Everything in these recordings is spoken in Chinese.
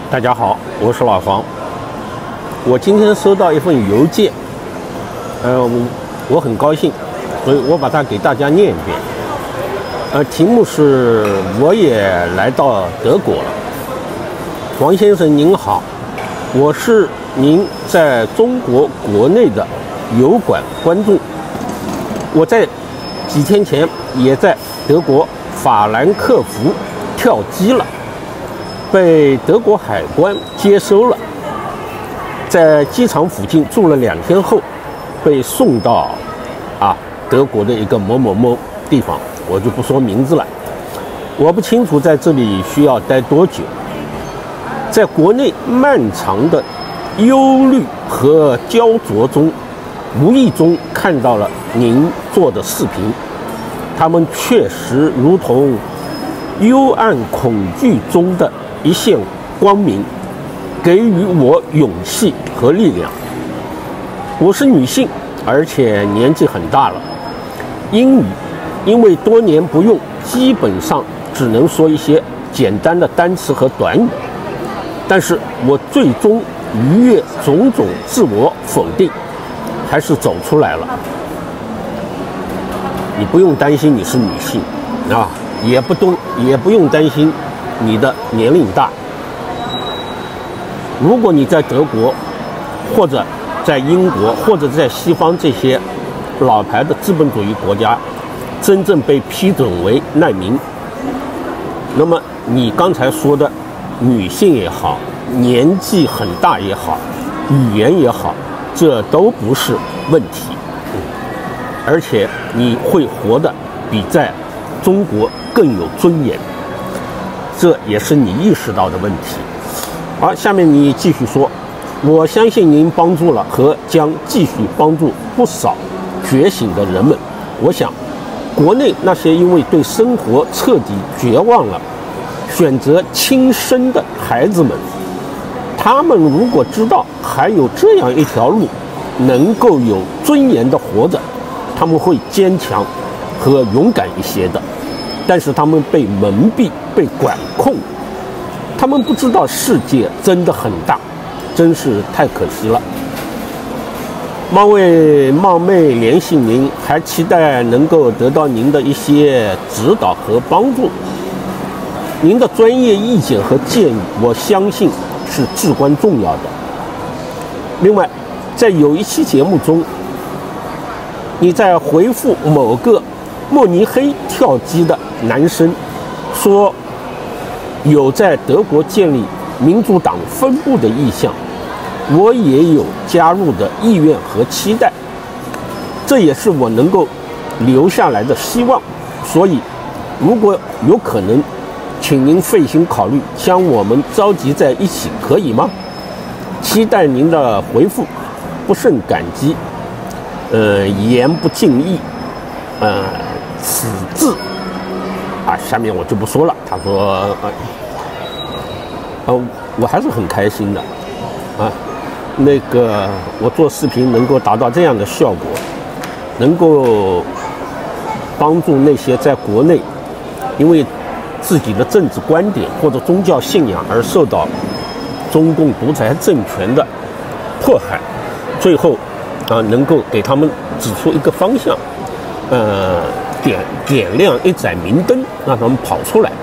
大家好，我是老黄。我今天收到一份邮件，我很高兴，所以我把它给大家念一遍。题目是我也来到德国了。王先生您好，我是您在中国国内的油管观众，我在几天前也在德国法兰克福跳机了，被德国海关接收了，在机场附近住了2天后，被送到德国的一个某某某地方，我就不说名字了。我不清楚在这里需要待多久。在国内漫长的忧虑和焦灼中，无意中看到了您做的视频，他们确实如同幽暗恐惧中的一线光明，给予我勇气和力量。我是女性，而且年纪很大了，英语因为多年不用，基本上只能说一些简单的单词和短语，但是我最终逾越种种自我否定，还是走出来了。你不用担心你是女性也不用担心你的年龄大。如果你在德国或者在英国或者在西方这些老牌的资本主义国家真正被批准为难民，那么你刚才说的女性也好，年纪很大也好，语言也好，这都不是问题，而且你会活得比在中国更有尊严，这也是你意识到的问题。好，下面你继续说。我相信您帮助了和将继续帮助不少觉醒的人们。我想国内那些因为对生活彻底绝望了选择轻生的孩子们，他们如果知道还有这样一条路能够有尊严的活着，他们会坚强和勇敢一些的。但是他们被蒙蔽，被管控，他们不知道世界真的很大，真是太可惜了。冒昧联系您，还期待能够得到您的一些指导和帮助。您的专业意见和建议，我相信是至关重要的。另外，在有一期节目中，你在回复某个慕尼黑跳机的男生说有在德国建立民主党分部的意向，我也有加入的意愿和期待，这也是我能够留下来的希望。所以如果有可能，请您费心考虑将我们召集在一起，可以吗？期待您的回复，不胜感激。言不尽意，此致。下面我就不说了。他说，我还是很开心的，我做视频能够达到这样的效果，能够帮助那些在国内因为自己的政治观点或者宗教信仰而受到中共独裁政权的迫害，最后能够给他们指出一个方向，点亮一盏明灯，让他们跑出来。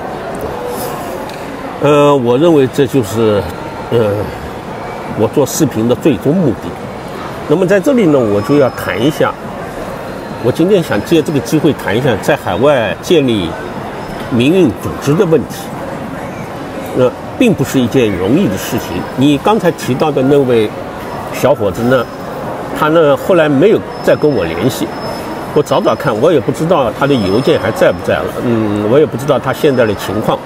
我认为这就是我做视频的最终目的。那么在这里呢，我就要谈一下，我今天想借这个机会谈一下在海外建立民运组织的问题。并不是一件容易的事情。你刚才提到的那位小伙子呢，他呢后来没有再跟我联系，我找找看，我也不知道他的邮件还在不在了。我也不知道他现在的情况。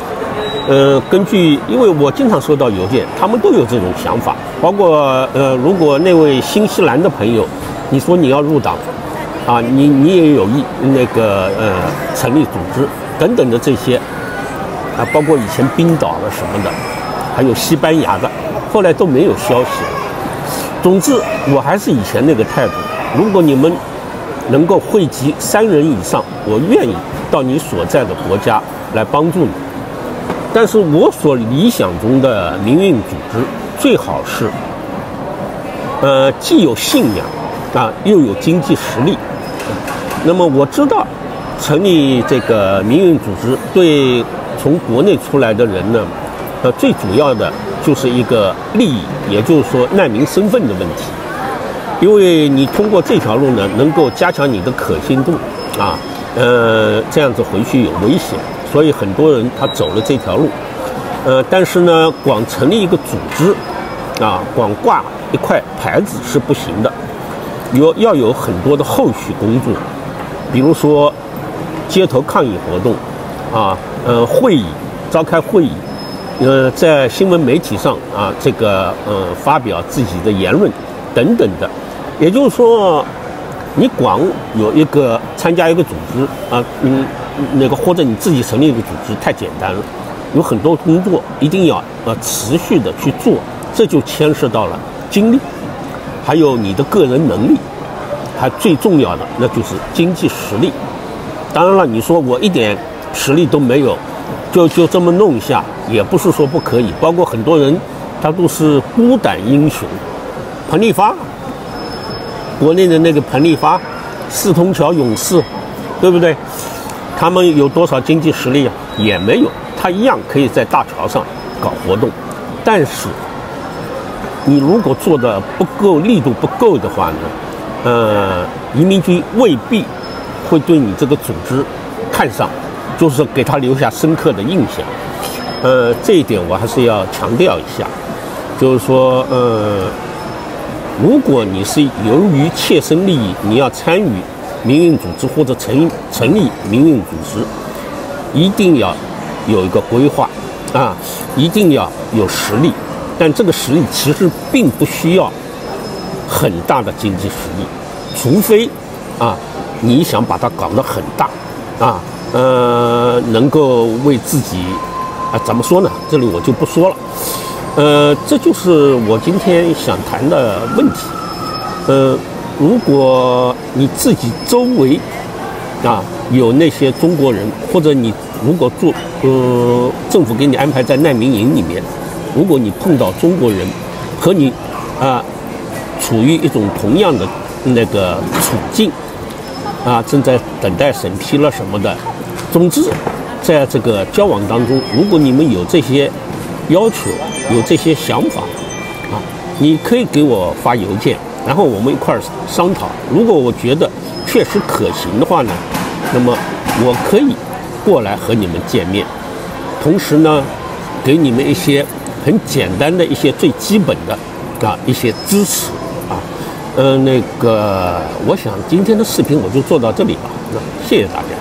因为我经常收到邮件，他们都有这种想法，包括如果那位新西兰的朋友，你说你要入党你也有意成立组织等等的这些包括以前冰岛的什么的，还有西班牙的，后来都没有消息了。总之我还是以前那个态度，如果你们能够汇集3人以上，我愿意到你所在的国家来帮助你。 但是我所理想中的民运组织最好是，既有信仰啊，又有经济实力。那么我知道，成立这个民运组织对从国内出来的人呢，最主要的就是一个利益，也就是说难民身份的问题。因为你通过这条路呢，能够加强你的可信度啊，这样子回去有危险，所以很多人他走了这条路。但是呢，光成立一个组织啊，光挂一块牌子是不行的，要有很多的后续工作，比如说街头抗议活动啊，会议召开会议，在新闻媒体上啊，这个发表自己的言论等等的。也就是说，你光有一个参加一个组织啊，那个或者你自己成立一个组织太简单了，有很多工作一定要持续的去做，这就牵涉到了精力，还有你的个人能力，还最重要的那就是经济实力。当然了，你说我一点实力都没有，就这么弄一下，也不是说不可以。包括很多人，他都是孤胆英雄，彭丽发。国内的那个彭丽发，四通桥勇士，对不对？他们有多少经济实力啊？也没有，他一样可以在大桥上搞活动。但是，你如果做的不够，力度不够的话呢，移民局未必会对你这个组织看上，就是给他留下深刻的印象。这一点我还是要强调一下，就是说，如果你是由于切身利益，你要参与民运组织或者成立民运组织，一定要有一个规划啊，一定要有实力。但这个实力其实并不需要很大的经济实力，除非啊你想把它搞得很大啊，能够为自己怎么说呢？这里我就不说了。这就是我今天想谈的问题。如果你自己周围啊有那些中国人，或者你如果政府给你安排在难民营里面，如果你碰到中国人和你处于一种同样的那个处境啊，正在等待审批了什么的，总之在这个交往当中，如果你们有这些要求，有这些想法啊，你可以给我发邮件，然后我们一块儿商讨。如果我觉得确实可行的话呢，那么我可以过来和你们见面，同时呢，给你们一些很简单的一些最基本的一些支持啊。我想今天的视频我就做到这里吧，谢谢大家。